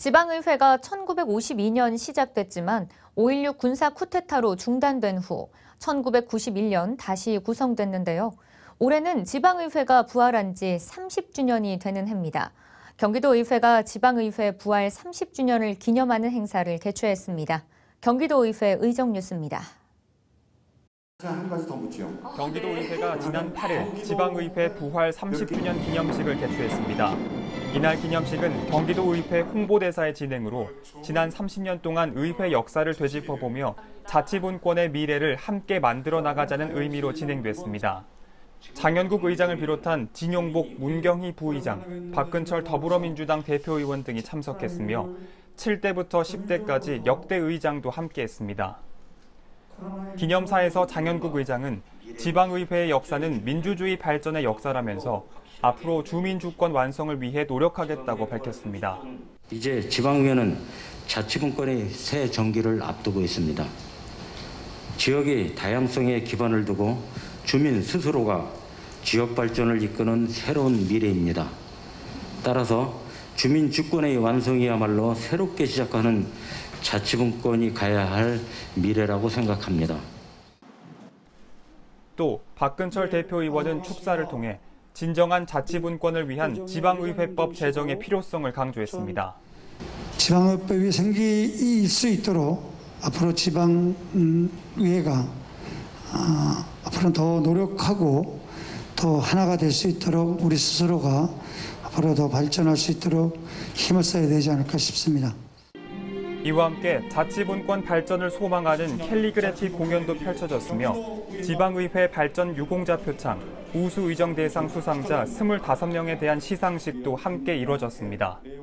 지방의회가 1952년 시작됐지만 5.16 군사 쿠데타로 중단된 후 1991년 다시 구성됐는데요. 올해는 지방의회가 부활한 지 30주년이 되는 해입니다. 경기도의회가 지방의회 부활 30주년을 기념하는 행사를 개최했습니다. 경기도의회 의정뉴스입니다. 한 가지 더 묻죠. 경기도의회가 지난 8일 지방의회 부활 30주년 기념식을 개최했습니다. 이날 기념식은 경기도의회 홍보대사의 진행으로 지난 30년 동안 의회 역사를 되짚어보며 자치분권의 미래를 함께 만들어 나가자는 의미로 진행됐습니다. 장현국 의장을 비롯한 진용복 문경희 부의장, 박근철 더불어민주당 대표의원 등이 참석했으며 7대부터 10대까지 역대 의장도 함께했습니다. 기념사에서 장현국 의장은 지방의회의 역사는 민주주의 발전의 역사라면서 앞으로 주민주권 완성을 위해 노력하겠다고 밝혔습니다. 이제 지방의회는 자치분권의 새 정기를 앞두고 있습니다. 지역의 다양성에 기반을 두고 주민 스스로가 지역 발전을 이끄는 새로운 미래입니다. 따라서 주민주권의 완성이야말로 새롭게 시작하는 자치분권이 가야 할 미래라고 생각합니다. 또 박근철 대표의원은 축사를 통해 진정한 자치분권을 위한 지방의회법 제정의 필요성을 강조했습니다. 지방의회법이 생길 수 있도록 앞으로 지방의회가 앞으로 더 노력하고 더 하나가 될 수 있도록 우리 스스로가 앞으로 더 발전할 수 있도록 힘을 써야 되지 않을까 싶습니다. 이와 함께 자치분권 발전을 소망하는 캘리그래피 공연도 펼쳐졌으며 지방의회 발전 유공자 표창, 우수의정 대상 수상자 25명에 대한 시상식도 함께 이뤄졌습니다.